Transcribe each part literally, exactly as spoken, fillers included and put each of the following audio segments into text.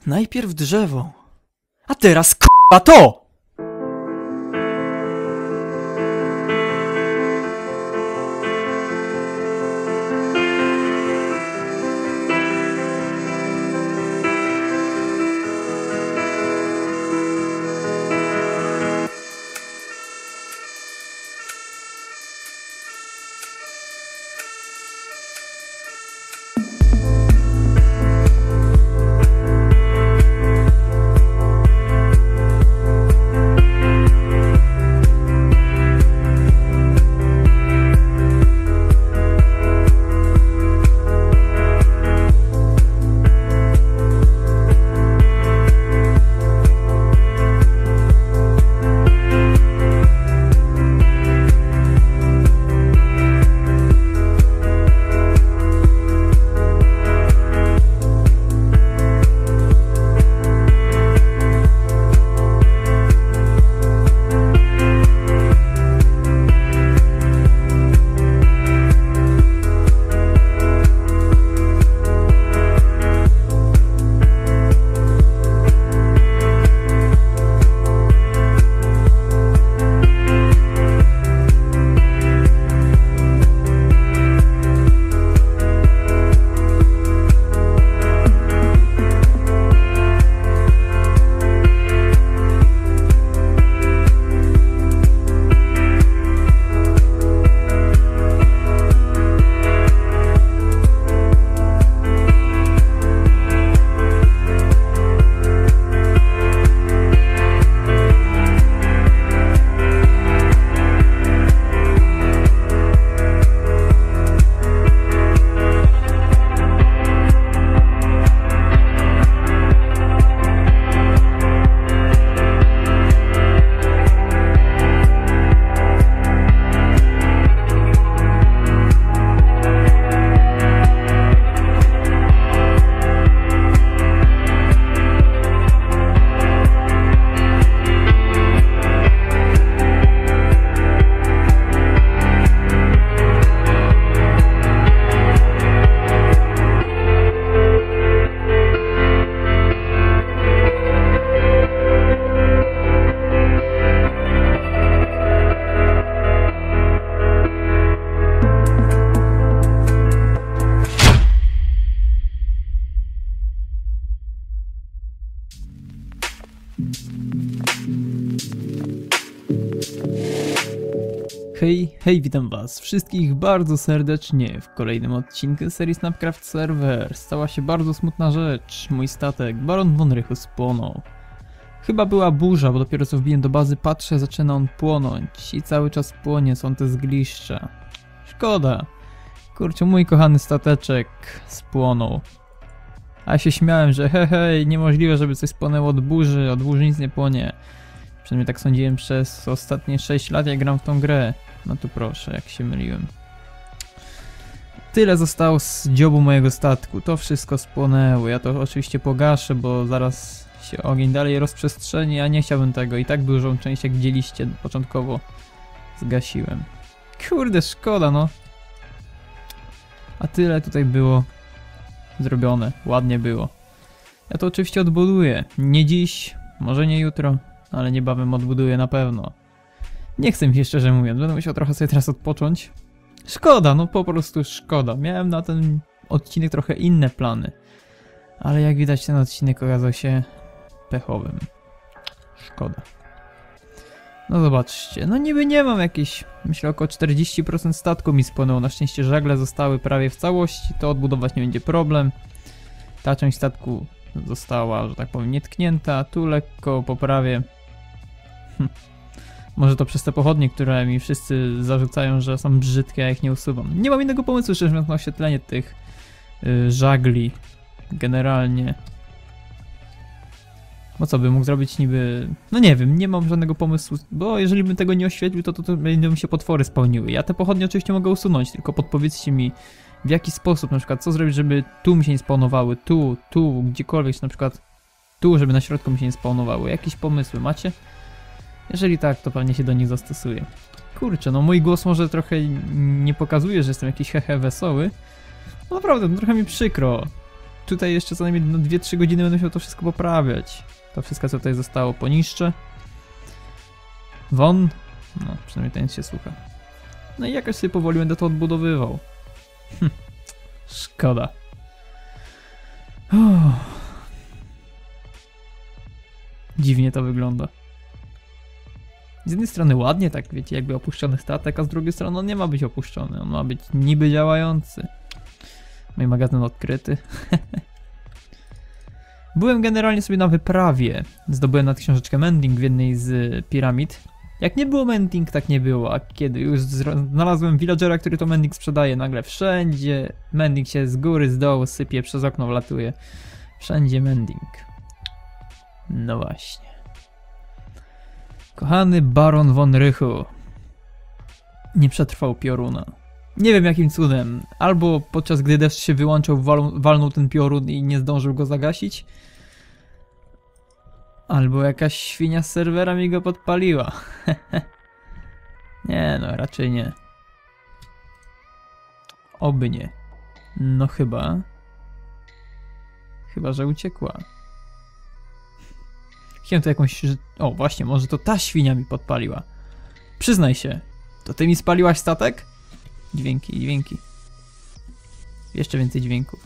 Najpierw drzewo, a teraz k***a to! Hej, hej, witam was wszystkich bardzo serdecznie w kolejnym odcinku serii Snapcraft Server. Stała się bardzo smutna rzecz. Mój statek, Baron von Rychu, spłonął. Chyba była burza, bo dopiero co wbiłem do bazy, patrzę, zaczyna on płonąć. I cały czas płonie, są te zgliszcza. Szkoda. Kurczę, mój kochany stateczek spłonął. A ja się śmiałem, że hej, hej, niemożliwe, żeby coś spłonęło od burzy, od burzy nic nie płonie. Przynajmniej tak sądziłem przez ostatnie sześć lat, jak gram w tą grę. No tu proszę, jak się myliłem. Tyle zostało z dziobu mojego statku. To wszystko spłonęło. Ja to oczywiście pogaszę, bo zaraz się ogień dalej rozprzestrzeni, a nie chciałbym tego. I tak dużą część, jak widzieliście, początkowo zgasiłem. Kurde, szkoda, no. A tyle tutaj było zrobione. Ładnie było. Ja to oczywiście odbuduję. Nie dziś, może nie jutro, ale niebawem odbuduję na pewno. Nie chcę mi się, szczerze mówiąc, będę musiał trochę sobie teraz odpocząć. Szkoda, no po prostu szkoda. Miałem na ten odcinek trochę inne plany. Ale jak widać, ten odcinek okazał się pechowym. Szkoda. No zobaczcie, no niby nie mam jakieś, myślę, około czterdzieści procent statku mi spłynęło. Na szczęście żagle zostały prawie w całości, to odbudować nie będzie problem. Ta część statku została, że tak powiem, nietknięta. Tu lekko poprawię. Hm. Może to przez te pochodnie, które mi wszyscy zarzucają, że są brzydkie, a ich nie usuwam. Nie mam innego pomysłu, szczerze mówiąc, na oświetlenie tych yy, żagli. Generalnie. Bo co bym mógł zrobić niby... No nie wiem, nie mam żadnego pomysłu, bo jeżeli bym tego nie oświetlił, to, to, to będą mi się potwory spełniły. Ja te pochodnie oczywiście mogę usunąć, tylko podpowiedzcie mi, w jaki sposób, na przykład co zrobić, żeby tu mi się nie spawnowały, tu, tu, gdziekolwiek, na przykład tu, żeby na środku mi się nie spawnowały. Jakieś pomysły macie? Jeżeli tak, to pewnie się do nich zastosuję. Kurczę, no mój głos może trochę nie pokazuje, że jestem jakiś hehe wesoły. No naprawdę, no trochę mi przykro. tutaj jeszcze co najmniej no dwie trzy godziny będę musiał to wszystko poprawiać. To wszystko, co tutaj zostało, poniszczę. Won. No, przynajmniej ten się słucha. No i jakoś sobie powoli będę to odbudowywał. Hm. Szkoda. Uff. Dziwnie to wygląda. Z jednej strony ładnie, tak wiecie, jakby opuszczony statek, a z drugiej strony on nie ma być opuszczony. On ma być niby działający. Mój magazyn odkryty. Byłem generalnie sobie na wyprawie. Zdobyłem na książeczkę Mending w jednej z piramid. Jak nie było Mending, tak nie było. A kiedy już znalazłem villagera, który to Mending sprzedaje, nagle wszędzie Mending się z góry, z dołu sypie, przez okno wlatuje. Wszędzie Mending. No właśnie. Kochany baron von Rychu. Nie przetrwał pioruna. Nie wiem jakim cudem. Albo podczas gdy deszcz się wyłączał, wal, walnął ten piorun i nie zdążył go zagasić. Albo jakaś świnia z serwera mi go podpaliła. Nie no, raczej nie. Oby nie. No chyba. Chyba, że uciekła. Chciałem to jakąś... O, właśnie, może to ta świnia mi podpaliła. Przyznaj się. To ty mi spaliłaś statek? Dźwięki, dźwięki. Jeszcze więcej dźwięków.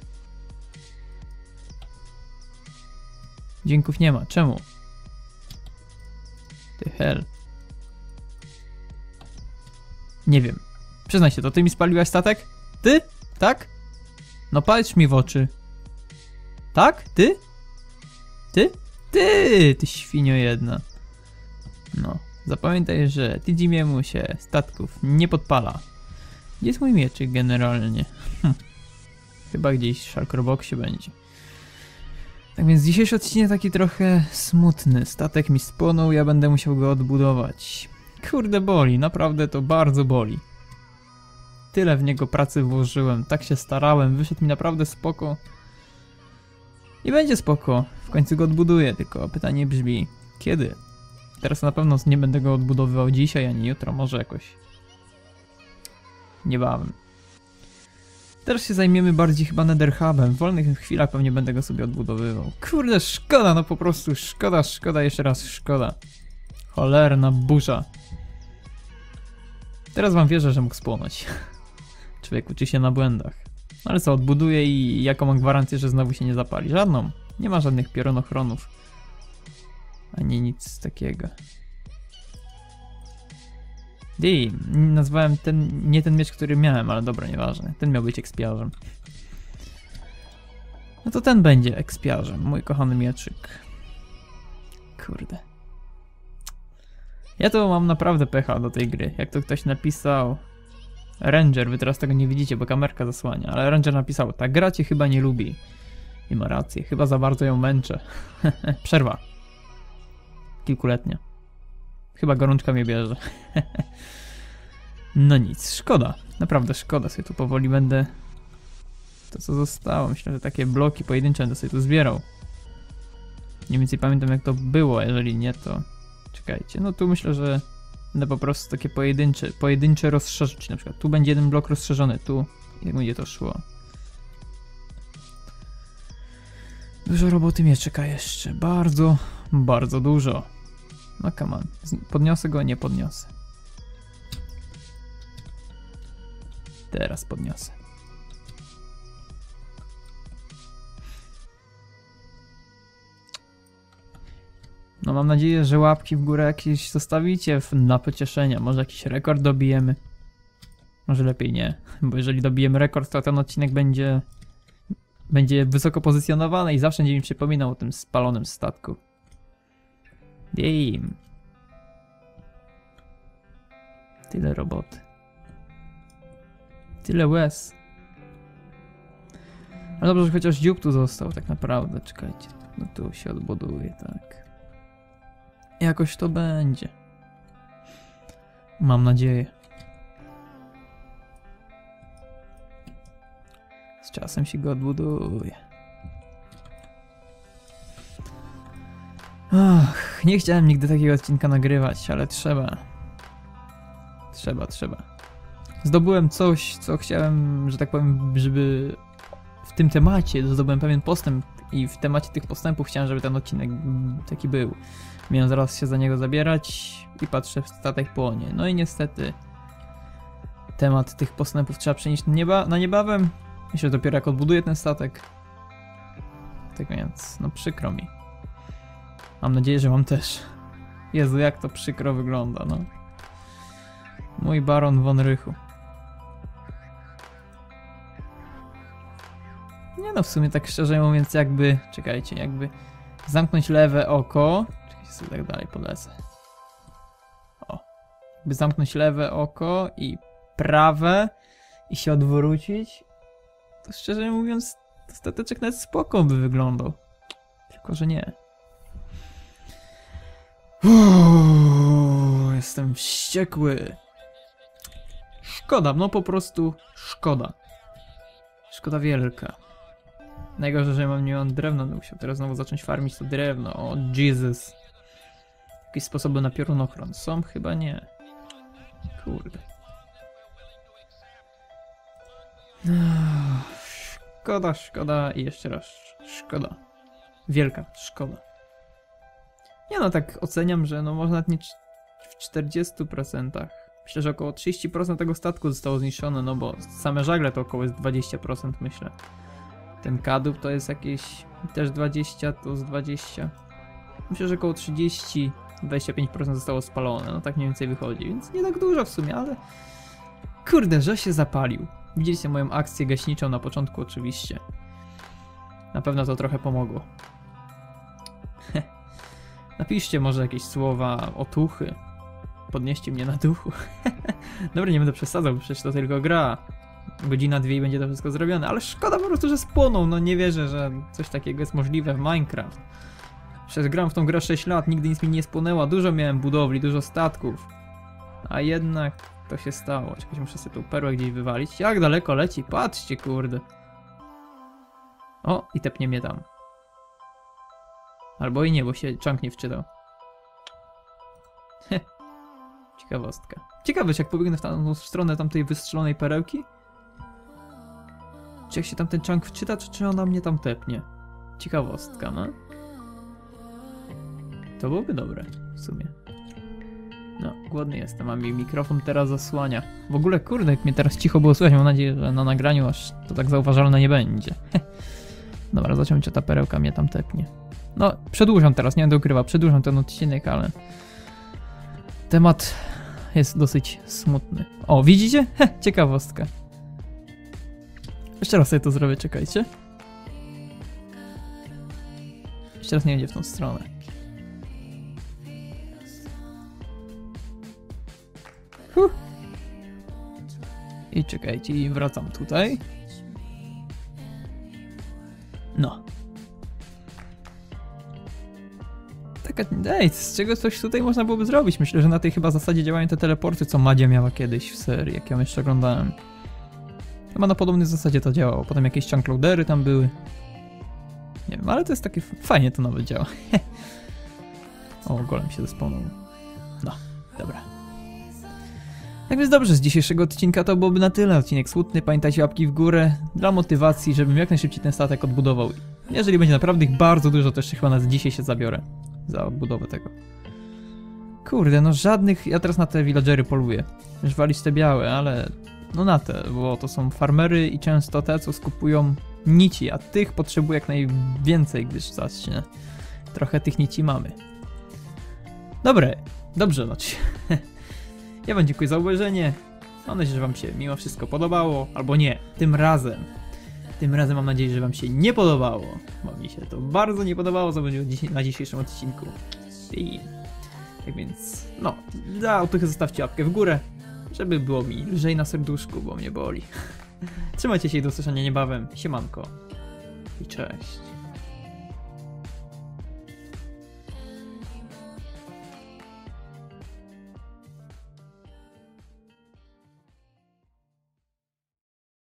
Dźwięków nie ma. Czemu? Ty hell. Nie wiem. Przyznaj się, to ty mi spaliłaś statek? Ty? Tak? No patrz mi w oczy. Tak? Ty? Ty? Ty! Ty świnio jedna. No. Zapamiętaj, że Tijimiemu się statków nie podpala. Gdzie jest mój mieczyk generalnie? Hm. Chyba gdzieś w Shulkerboxie będzie. Tak więc dzisiejszy odcinek taki trochę smutny. Statek mi spłonął, ja będę musiał go odbudować. Kurde boli, naprawdę to bardzo boli. Tyle w niego pracy włożyłem, tak się starałem, wyszedł mi naprawdę spoko. I będzie spoko, w końcu go odbuduję, tylko pytanie brzmi, kiedy? Teraz na pewno nie będę go odbudowywał dzisiaj, ani jutro, może jakoś niebawem. Teraz się zajmiemy bardziej chyba Netherhubem, w wolnych chwilach pewnie będę go sobie odbudowywał. Kurde, szkoda, no po prostu szkoda, szkoda, jeszcze raz szkoda. Cholerna burza. Teraz wam wierzę, że mógł spłonąć. Człowiek uczy się na błędach. No ale co, odbuduję i jaką mam gwarancję, że znowu się nie zapali? Żadną. Nie ma żadnych piorunochronów. Ani nic takiego. Di, nazwałem ten, nie ten miecz, który miałem, ale dobra, nieważne. Ten miał być ekspiarzem. No to ten będzie ekspiarzem, mój kochany mieczyk. Kurde. Ja to mam naprawdę pecha do tej gry. Jak to ktoś napisał... Ranger, wy teraz tego nie widzicie, bo kamerka zasłania, ale Ranger napisał, ta gra cię chyba nie lubi. I ma rację, chyba za bardzo ją męczę. Przerwa. Kilkuletnia. Chyba gorączka mnie bierze. No nic, szkoda. Naprawdę szkoda, sobie tu powoli będę... To co zostało, myślę, że takie bloki pojedyncze będę sobie tu zbierał. Mniej więcej pamiętam jak to było, jeżeli nie to... Czekajcie, no tu myślę, że... Będę po prostu takie pojedyncze, pojedyncze rozszerzyć, na przykład tu będzie jeden blok rozszerzony, tu i tak będzie to szło. Dużo roboty mnie czeka jeszcze, bardzo, bardzo dużo. No come on, podniosę go, nie podniosę. Teraz podniosę. No mam nadzieję, że łapki w górę jakieś zostawicie na pocieszenia. Może jakiś rekord dobijemy. Może lepiej nie. Bo jeżeli dobijemy rekord, to ten odcinek będzie... Będzie wysoko pozycjonowany i zawsze będzie mi przypominał o tym spalonym statku. Damn. Tyle roboty. Tyle łez. Ale dobrze, że chociaż dziób tu został tak naprawdę. Czekajcie. No tu się odbuduje, tak. Jakoś to będzie. Mam nadzieję. Z czasem się go odbuduje. Ach, nie chciałem nigdy takiego odcinka nagrywać, ale trzeba. Trzeba, trzeba. Zdobyłem coś, co chciałem, że tak powiem, żeby w tym temacie zdobyłem pewien postęp i w temacie tych postępów chciałem, żeby ten odcinek taki był. Miałem zaraz się za niego zabierać i patrzę, w statek płonie. No i niestety temat tych postępów trzeba przenieść na, nieba na niebawem. Myślę, że dopiero jak odbuduję ten statek. Tak więc, no przykro mi. Mam nadzieję, że wam też. Jezu, jak to przykro wygląda, no. Mój baron von Rychu. Nie no, w sumie tak szczerze mówiąc, jakby... Czekajcie, jakby... Zamknąć lewe oko... Czekajcie, sobie tak dalej polecę. O. Jakby zamknąć lewe oko i prawe i się odwrócić, to szczerze mówiąc, to stateczek nawet spoko by wyglądał. Tylko, że nie. Uuu, jestem wściekły. Szkoda, no po prostu szkoda. Szkoda wielka. Najgorzej, że mam, nie mam drewna, no musiał teraz znowu zacząć farmić to drewno. O Jesus. Jakieś sposoby na piorunochron są? Chyba nie. Kurde. Szkoda, szkoda i jeszcze raz szkoda. Wielka szkoda. Ja no tak oceniam, że no może nawet nie w czterdziestu procentach. Myślę, że około trzydzieści procent tego statku zostało zniszczone, no bo same żagle to około jest dwadzieścia procent myślę. Ten kadłub to jest jakieś też dwadzieścia, to z dwadzieścia. Myślę, że około trzydzieści do dwudziestu pięciu procent zostało spalone, no tak mniej więcej wychodzi, więc nie tak dużo w sumie, ale... Kurde, że się zapalił. Widzieliście moją akcję gaśniczą na początku oczywiście. Na pewno to trochę pomogło. Napiszcie może jakieś słowa otuchy. Podnieście mnie na duchu. Dobra, nie będę przesadzał, przecież to tylko gra. Godzina, dwie i będzie to wszystko zrobione, ale szkoda po prostu, że spłonął. No nie wierzę, że coś takiego jest możliwe w Minecraft. Przecież gram w tą grę sześć lat, nigdy nic mi nie spłonęło. Dużo miałem budowli, dużo statków. A jednak to się stało. Czekaj, muszę sobie tą perłę gdzieś wywalić. Jak daleko leci? Patrzcie, kurde. O, i tepnie mnie tam. Albo i nie, bo się czank nie wczytał. Heh. Ciekawostka. Ciekawe, czy jak pobiegnę w tamtą stronę tamtej wystrzelonej perełki? Czy jak się tam ten czank wczyta, czy, czy ona mnie tam tepnie? Ciekawostka, no. To byłoby dobre, w sumie. No, głodny jestem, a mi mikrofon teraz zasłania. W ogóle, kurde, jak mnie teraz cicho było słychać, mam nadzieję, że na nagraniu aż to tak zauważalne nie będzie. Dobra, zobaczymy, czy ta perełka mnie tam tepnie. No, przedłużam teraz, nie będę ukrywał, przedłużam ten odcinek, ale... Temat jest dosyć smutny. O, widzicie? Heh, ciekawostka. Jeszcze raz sobie to zrobię, czekajcie. Jeszcze raz nie będzie w tą stronę. Huh. I czekajcie, i wracam tutaj. No. Taka, ej, z czego coś tutaj można byłoby zrobić? Myślę, że na tej chyba zasadzie działają te teleporty, co Madzia miała kiedyś w serii, jak ją jeszcze oglądałem. Chyba na podobnej zasadzie to działało. Potem jakieś chunkloadery tam były. Nie wiem, ale to jest takie... Fajnie to nawet działa. O, golem się zespołnął. No, dobra. Tak więc dobrze, z dzisiejszego odcinka to byłoby na tyle. Odcinek smutny, pamiętajcie łapki w górę dla motywacji, żebym jak najszybciej ten statek odbudował. Jeżeli będzie naprawdę ich bardzo dużo, to jeszcze chyba na dzisiaj się zabiorę za odbudowę tego. Kurde, no żadnych... Ja teraz na te villagery poluję. Już walić te białe, ale... No na te, bo to są farmery i często te, co skupują nici, a tych potrzebuję jak najwięcej, gdyż zacznie. Trochę tych nici mamy. Dobre, dobrze noć. Ja wam dziękuję za obejrzenie. Mam nadzieję, że wam się mimo wszystko podobało, albo nie, tym razem. Tym razem mam nadzieję, że wam się nie podobało, bo mi się to bardzo nie podobało, co będzie na dzisiejszym odcinku. I tak więc, no, za otuchy zostawcie łapkę w górę, żeby było mi lżej na serduszku, bo mnie boli. Trzymajcie się i do usłyszenia niebawem. Siemanko i cześć.